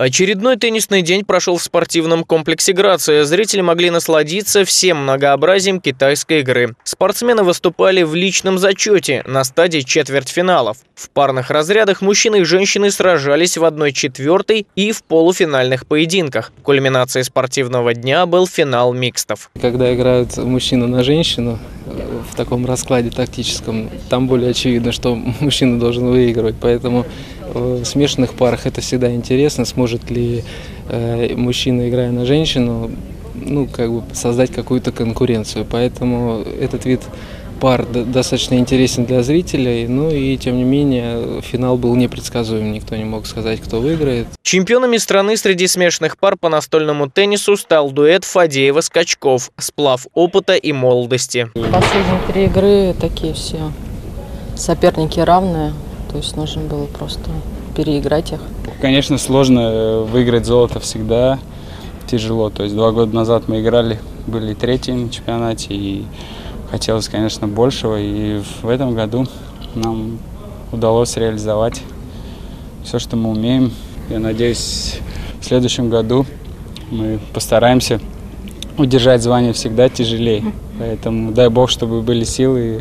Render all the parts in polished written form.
Очередной теннисный день прошел в спортивном комплексе «Грация». Зрители могли насладиться всем многообразием китайской игры. Спортсмены выступали в личном зачете на стадии четвертьфиналов. В парных разрядах мужчины и женщины сражались в 1/4 и в полуфинальных поединках. Кульминацией спортивного дня был финал микстов. Когда играют мужчина на женщину в таком раскладе тактическом, там более очевидно, что мужчина должен выигрывать. Поэтому в смешанных парах это всегда интересно, сможет ли мужчина, играя на женщину, создать какую-то конкуренцию. Поэтому этот вид пар достаточно интересен для зрителей, и тем не менее финал был непредсказуем, никто не мог сказать, кто выиграет. Чемпионами страны среди смешанных пар по настольному теннису стал дуэт Фадеева-Скачков, сплав опыта и молодости. Последние 3 игры такие все соперники равные, то есть нужно было просто переиграть их. Конечно, сложно выиграть золото всегда, тяжело. То есть 2 года назад мы играли, были 3-й на чемпионате, и хотелось, конечно, большего. И в этом году нам удалось реализовать все, что мы умеем. Я надеюсь, в следующем году мы постараемся удержать звание всегда тяжелее. Поэтому дай бог, чтобы были силы.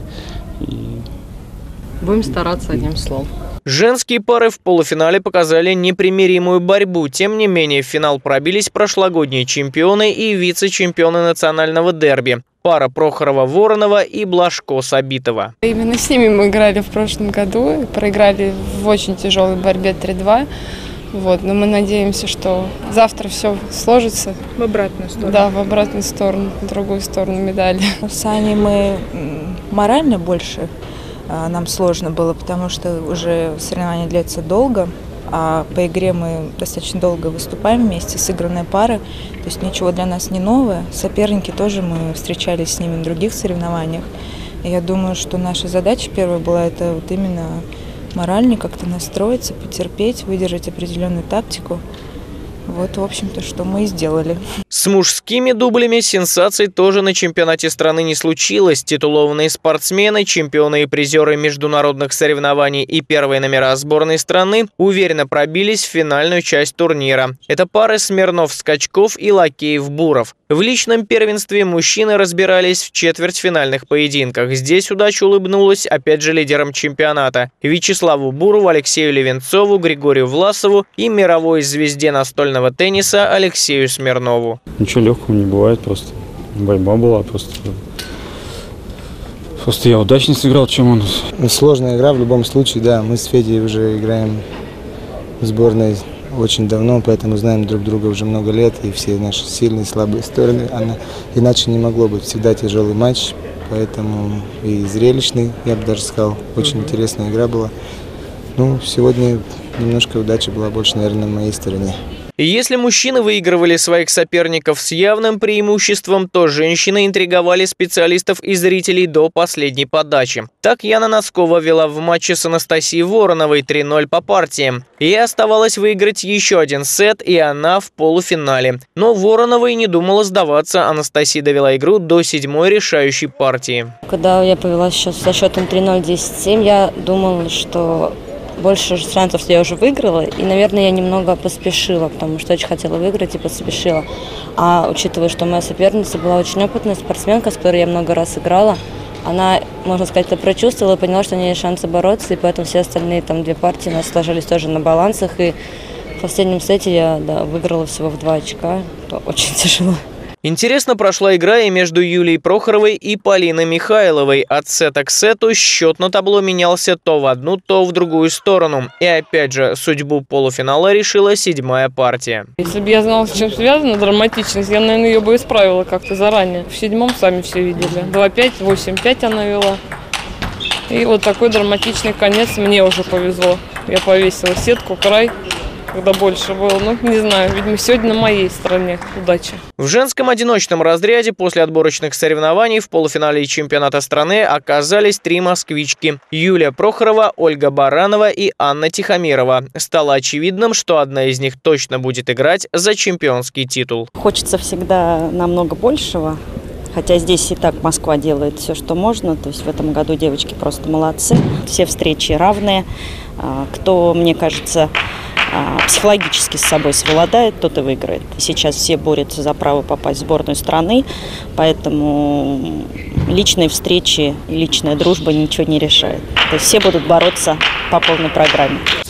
Будем стараться, одним словом. Женские пары в полуфинале показали непримиримую борьбу. Тем не менее, в финал пробились прошлогодние чемпионы и вице-чемпионы национального дерби. Пара Прохорова-Воронова и Блажко-Сабитова. Именно с ними мы играли в прошлом году. Проиграли в очень тяжелой борьбе 3-2. Но мы надеемся, что завтра все сложится. В обратную сторону. Да, в обратную сторону, в другую сторону медали. С Аней мы морально больше нам сложно было, потому что уже соревнования длятся долго, а по игре мы достаточно долго выступаем вместе, сыгранные пары, то есть ничего для нас не новое. Соперники тоже, мы встречались с ними в других соревнованиях. И я думаю, что наша задача первая была это именно морально как-то настроиться, потерпеть, выдержать определенную тактику. В общем-то, что мы и сделали. С мужскими дублями сенсаций тоже на чемпионате страны не случилось. Титулованные спортсмены, чемпионы и призеры международных соревнований и первые номера сборной страны уверенно пробились в финальную часть турнира. Это пары Смирнов-Скачков и Лакеев-Буров. В личном первенстве мужчины разбирались в четвертьфинальных поединках. Здесь удача улыбнулась опять же лидерам чемпионата – Вячеславу Бурову, Алексею Левенцову, Григорию Власову и мировой звезде настольного тенниса Алексею Смирнову. Ничего легкого не бывает, просто борьба была, просто я удачнее сыграл, чем он. Сложная игра в любом случае, да. Мы с Федей уже играем в сборной очень давно, поэтому знаем друг друга уже много лет, и все наши сильные и слабые стороны. Иначе не могло быть. Всегда тяжелый матч, поэтому и зрелищный, я бы даже сказал. Очень интересная игра была. Сегодня немножко удачи была больше, наверное, на моей стороне. Если мужчины выигрывали своих соперников с явным преимуществом, то женщины интриговали специалистов и зрителей до последней подачи. Так Яна Носкова вела в матче с Анастасией Вороновой 3-0 по партиям. Ей оставалось выиграть еще один сет, и она в полуфинале. Но Воронова и не думала сдаваться. Анастасия довела игру до 7-й решающей партии. Когда я повела сейчас со счетом 3-0, 10-7, я думала, что больше шансов, что я уже выиграла, и, наверное, я немного поспешила, потому что очень хотела выиграть и поспешила. А учитывая, что моя соперница была очень опытная спортсменка, с которой я много раз играла, она, можно сказать, это прочувствовала и поняла, что у нее есть шансы бороться, и поэтому все остальные 2 партии у нас сложились тоже на балансах, и в последнем сете я выиграла всего в 2 очка. Это очень тяжело. Интересно прошла игра и между Юлией Прохоровой и Полиной Михайловой. От сета к сету счет на табло менялся то в одну, то в другую сторону. И опять же, судьбу полуфинала решила 7-я партия. Если бы я знала, с чем связана драматичность, я, наверное, ее бы исправила как-то заранее. В 7-м сами все видели. 2-5, 8-5 она вела. И такой драматичный конец мне уже повезло. Я повесила сетку, край. Когда больше было. Не знаю, видимо, сегодня на моей стороне. Удачи. В женском одиночном разряде после отборочных соревнований в полуфинале чемпионата страны оказались 3 москвички. Юлия Прохорова, Ольга Баранова и Анна Тихомирова. Стало очевидным, что одна из них точно будет играть за чемпионский титул. Хочется всегда намного большего. Хотя здесь и так Москва делает все, что можно. То есть в этом году девочки просто молодцы. Все встречи равные. Кто, мне кажется, психологически с собой совладает, тот и выиграет. Сейчас все борются за право попасть в сборную страны, поэтому личные встречи и личная дружба ничего не решает. То есть все будут бороться по полной программе.